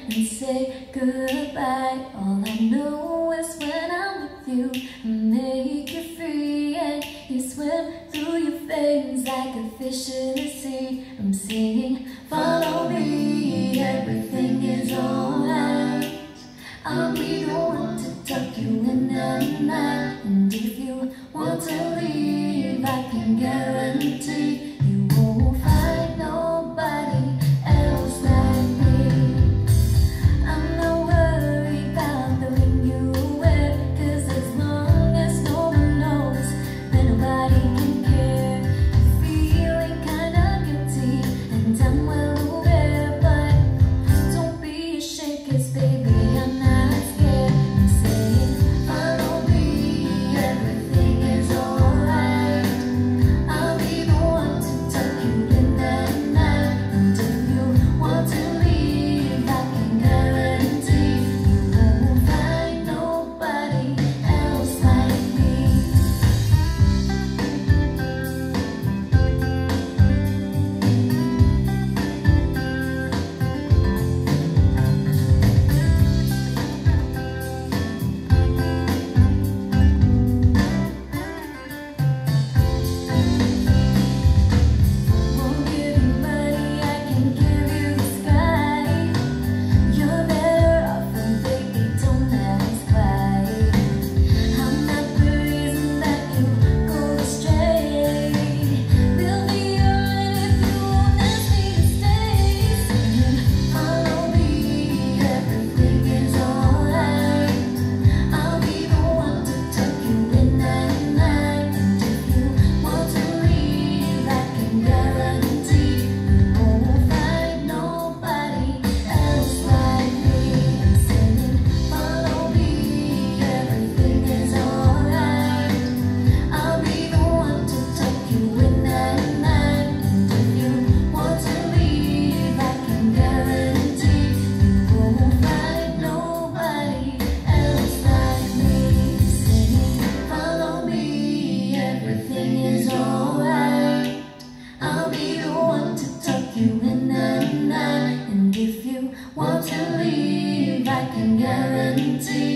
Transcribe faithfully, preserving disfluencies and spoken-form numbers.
and say goodbye. All I know is when I'm with you, I make you free and you swim through your veins like a fish in the sea. I'm singing, follow me, everything is alright. I'll be the one to tuck you in at night. And if you want to leave, I can guarantee you won't find nobody else like me. I'm not worried about the ring you wear, 'cause as long as no one knows, then nobody can care. You're feeling kinda guilty, and I'm well aware, but don't be ashamed, 'cause baby, I'm not scared. I'm saying, follow me, everything is alright. I'll be the one to tuck you in that night. And if you want to leave, I can guarantee you won't find nobody else like me. Won't give you money, I can give you the sky. You're better off when baby don't ask why. I'm not the reason that you go astray. We'll be alright if you won't ask me to stay. Saying, follow me, everything is alright. I'll be the one to tuck you in at night. And if you want to leave, I can guarantee you won't find nobody else like me. I'm saying, follow me, everything is alright. I'll be the one to tuck you in at night. And if you want to leave, I can guarantee you won't find nobody else like me. Saying, follow me, everything is alright. I'll be the one to tuck you in at night. And if you want to leave, I can guarantee